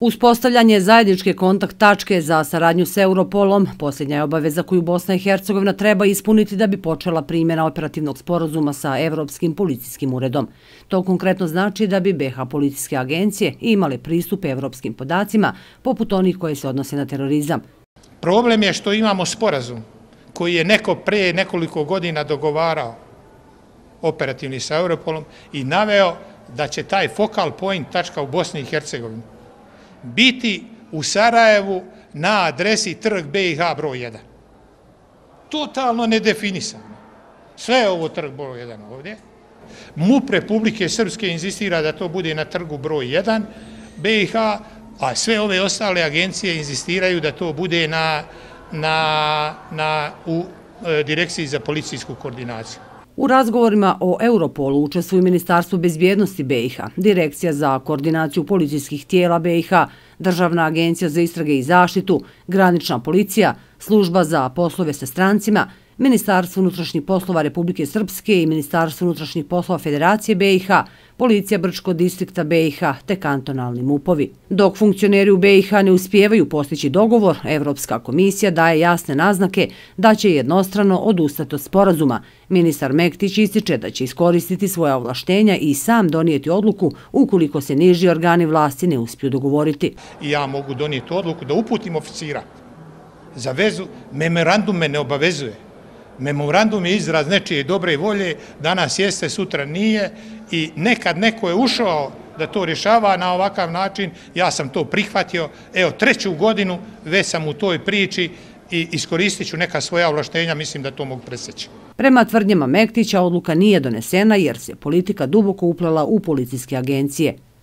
Uspostavljanje zajedničke kontakt tačke za saradnju s Europolom posljednja je obaveza koju Bosna i Hercegovina treba ispuniti da bi počela primjena operativnog sporazuma sa Evropskim policijskim uredom. To konkretno znači da bi BiH policijske agencije imale pristup evropskim podacima, poput onih koje se odnose na terorizam. Problem je što imamo sporazum koji je neko prije nekoliko godina dogovarao operativni sa Europolom i naveo da će taj focal point tačka u Bosni i Hercegovini biti u Sarajevu na adresi Trg BiH broj 1. Totalno nedefinisano. Sve je ovo Trg broj 1 ovdje. MUP Republike Srpske insistira da to bude na Trgu broj 1 BiH, a sve ove ostale agencije insistiraju da to bude u Direkciji za policijsku koordinaciju. U razgovorima o Europolu učestvuju Ministarstvo bezbjednosti BiH, Direkcija za koordinaciju policijskih tijela BiH, Državna agencija za istrage i zaštitu, Granična policija, Služba za poslove sa strancima, Ministarstvo unutrašnjih poslova Republike Srpske i Ministarstvo unutrašnjih poslova Federacije BiH, Policija Brčkog distrikta BiH te kantonalni MUP-ovi. Dok funkcioneri u BiH ne uspijevaju postići dogovor, Evropska komisija daje jasne naznake da će jednostrano odustati od sporazuma. Ministar Mektić ističe da će iskoristiti svoja ovlaštenja i sam donijeti odluku ukoliko se niži organi vlasti ne uspiju dogovoriti. Ja mogu donijeti odluku da uputim oficira za vezu. Memorandum me ne obavezuje. Memorandum je izraz nečije dobre volje, danas jeste, sutra nije i nekad neko je ušao da to rješava na ovakav način, ja sam to prihvatio, evo 3. godinu već sam u toj priči i iskoristit ću neka svoja ovlaštenja, mislim da to mogu presjeći. Prema tvrdnjama Mektića odluka nije donesena jer se politika duboko uplela u policijske agencije.